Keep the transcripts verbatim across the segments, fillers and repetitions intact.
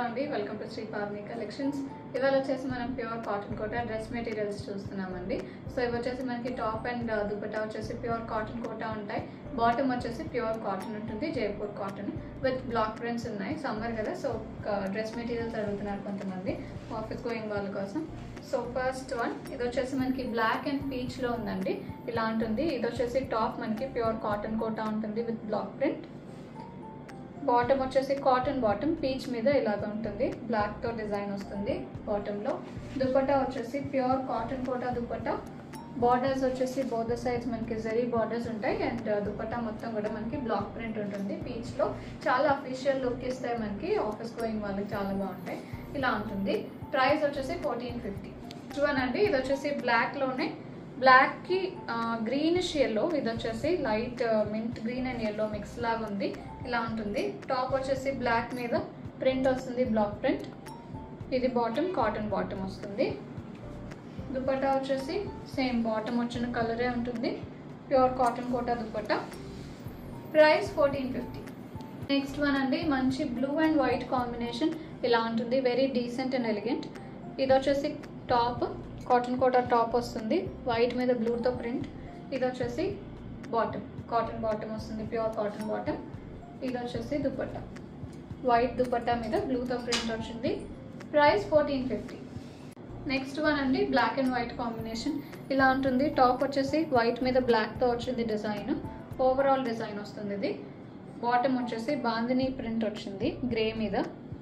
అండి welcome to Shri Parni collections. ఇవాళ వచ్చేసి మనం pure cotton Kota dress materials చూస్తున్నామండి. సో ఇవి వచ్చేసి మనకి టాప్ అండ్ దుపట్టా వచ్చేసి ప్యూర్ కాటన్ కోటా ఉంటాయి. బాటమ్ వచ్చేసి ప్యూర్ కాటన్ ఉంటుంది, Jaipur cotton with block prints ఉన్నాయి. సమ్మర్ కదా, సో డ్రెస్ మెటీరియల్స్ అడుగుతున్నారు కొంతమంది ఆఫీస్ గోయింగ్ వాళ్ళ కోసం. సో ఫస్ట్ వన్ ఇది వచ్చేసి మనకి బ్లాక్ అండ్ పీచ్ లో ఉందండి. ఇలా ఉంటుంది. ఇది వచ్చేసి టాప్ మనకి ప్యూర్ కాటన్ కోటా ఉంటుంది విత్ బ్లాక్ ప్రింట్. బాటమ్ వచ్చేసి కాటన్ బాటమ్ పీచ్ మీద ఇలాగ ఉంటుంది, బ్లాక్ తో డిజైన్ వస్తుంది బాటమ్ లో. దుపట్టా వచ్చేసి pure cotton Kota dupatta. Borders వచ్చేసి బోత్ సైడ్స్ మనకి జరీ బార్డర్స్ ఉంటాయి అండ్ దుపట్టా మొత్తం కూడా మనకి బ్లాక్ ప్రింట్ ఉంటుంది పీచ్ లో. చాలా అఫీషియల్ లుక్ ఇస్తాయి మనకి, ఆఫీస్ గోయింగ్ వాళ్ళకి చాలా బాగుంటాయి. ఇలా ఉంటుంది. ప్రైస్ వచ్చేసి ఫోర్టీన్ ఫిఫ్టీ. చూడండి, ఇది వచ్చేసి బ్లాక్ లోనే బ్లాక్ కి గ్రీనిష్ ఎల్లో, ఇది వచ్చేసి light mint green and yellow mix లాగా ఉంది. ఇలా ఉంటుంది. టాప్ వచ్చేసి బ్లాక్ మీద ప్రింట్ వస్తుంది, బ్లాక్ ప్రింట్. ఇది బాటమ్ కాటన్ బాటమ్ వస్తుంది. దుపట్టా వచ్చేసి సేమ్ బాటమ్ వచ్చిన కలరే ఉంటుంది, pure cotton Kota dupatta. Price fourteen fifty. Next one అండి, మంచి బ్లూ అండ్ వైట్ కాంబినేషన్. ఇలా ఉంటుంది, వెరీ డీసెంట్ అండ్ ఎలిగెంట్. ఇది వచ్చేసి టాప్ కాటన్ కోటా టాప్ వస్తుంది, వైట్ మీద బ్లూతో ప్రింట్. ఇది వచ్చేసి బాటమ్ కాటన్ బాటమ్ వస్తుంది, ప్యూర్ కాటన్ బాటమ్. ఇది వచ్చేసి దుపట్టా, వైట్ దుపట్టా మీద బ్లూతో ప్రింట్ వచ్చింది. Price fourteen fifty. Next one అండి, బ్లాక్ అండ్ వైట్ కాంబినేషన్. ఇలా ఉంటుంది. టాప్ వచ్చేసి వైట్ మీద బ్లాక్తో వచ్చింది డిజైన్, ఓవరాల్ డిజైన్ వస్తుంది ఇది. బాటమ్ వచ్చేసి బాందిని ప్రింట్ వచ్చింది గ్రే మీద.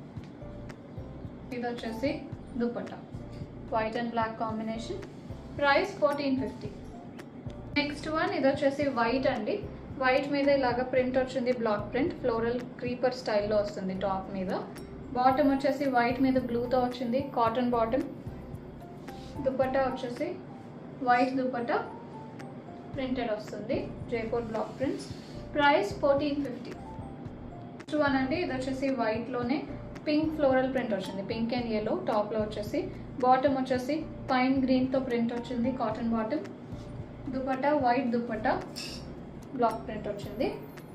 ఇది వచ్చేసి dupatta, white and black combination. Price fourteen fifty. Next one ఇది వచ్చేసి వైట్ అండి. వైట్ మీద ఇలాగ ప్రింట్ వచ్చింది, బ్లాక్ ప్రింట్ ఫ్లోరల్ క్రీపర్ స్టైల్లో వస్తుంది టాప్ మీద. బాటమ్ వచ్చేసి వైట్ మీద బ్లూతో వచ్చింది, కాటన్ బాటమ్. దుపట్టా వచ్చేసి వైట్ దుపట్టా ప్రింటెడ్ వస్తుంది, Jaipur block prints. Price fourteen fifty. Next one అండి, ఇది వచ్చేసి వైట్ లోనే పింక్ ఫ్లోరల్ ప్రింట్ వచ్చింది, పింక్ అండ్ ఎల్లో. టాప్ లో వచ్చేసి బాటమ్ వచ్చేసి పైన్ గ్రీన్ తో ప్రింట్ వచ్చింది, cotton bottom. Dupatta white dupatta block print వచ్చింది.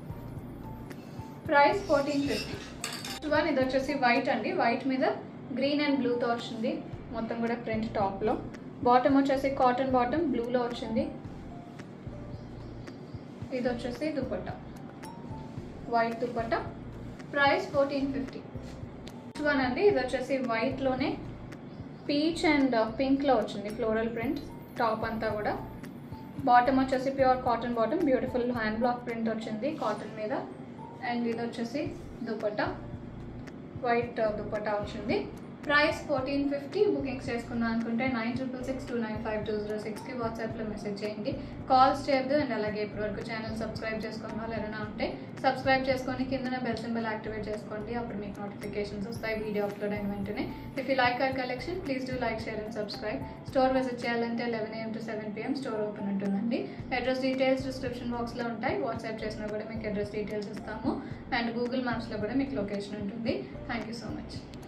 Price fourteen fifty. వన్ ఇది వచ్చేసి వైట్ అండి. వైట్ మీద గ్రీన్ అండ్ బ్లూతో వచ్చింది, మొత్తం కూడా ప్రింట్ టాప్ లో. బాటమ్ వచ్చేసి కాటన్ బాటమ్ బ్లూలో వచ్చింది. ఇది వచ్చేసి dupatta, white dupatta. Price fourteen fifty. One అండి, ఇది వచ్చేసి వైట్ లోనే పీచ్ అండ్ పింక్ లో వచ్చింది ఫ్లోరల్ ప్రింట్ టాప్ అంతా కూడా. బాటమ్ వచ్చేసి pure cotton bottom, beautiful hand block print వచ్చింది కాటన్ మీద. అండ్ ఇది వచ్చేసి దుపట్టా, వైట్ దుపట్టా వచ్చింది. Price fourteen fifty. బుకింగ్స్ చేసుకున్నా అనుకుంటే nine triple six two nine five two zero సిక్స్కి వాట్సాప్లో మెసేజ్ చేయండి, కాల్స్ చేయొద్దు. అండ్ అలాగే ఇప్పటివరకు ఛానల్ సబ్స్క్రైబ్ చేసుకున్న వాళ్ళు ఎవరైనా ఉంటే సబ్స్క్రైబ్ చేసుకొని కింద బెల్ సింబల్ యాక్టివేట్ చేసుకోండి, అప్పుడు మీకు నోటిఫికేషన్స్ వస్తాయి వీడియో అప్లోడ్ అయిన వెంటనే. If you like our collection please do like, share and subscribe. Store visit చేయాలంటే eleven AM to seven PM store open ఉంటుందండి. అడ్రస్ డీటెయిల్స్ డిస్క్రిప్షన్ బాక్స్లో ఉంటాయి. వాట్సాప్ చేసినా కూడా మీకు అడ్రస్ డీటెయిల్స్ ఇస్తాము అండ్ గూగుల్ మ్యాప్స్లో కూడా మీకు లొకేషన్ ఉంటుంది. Thank you so much.